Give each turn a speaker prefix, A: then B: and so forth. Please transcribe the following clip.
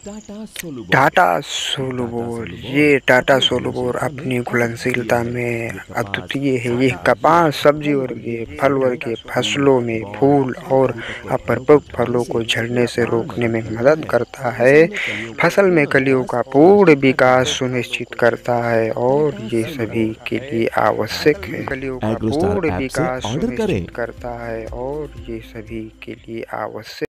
A: टाटा सोलुबोर। ये टाटा सोलुबोर अपनी घुलनशीलता में अद्वितीय है। ये कपास, सब्जी वर्गीय, फल वर्गीय फसलों में फूल और अपरिपक्व फलों को झड़ने से रोकने में मदद करता है। फसल में कलियों का पूर्ण विकास सुनिश्चित करता है और ये सभी के लिए आवश्यक है। कलियों का
B: एग्रोस्टार
A: पूर्ण
B: ऐप से
A: विकास
B: ऑर्डर
A: सुनिश्चित
B: करें।
A: करता है और ये सभी के लिए आवश्यक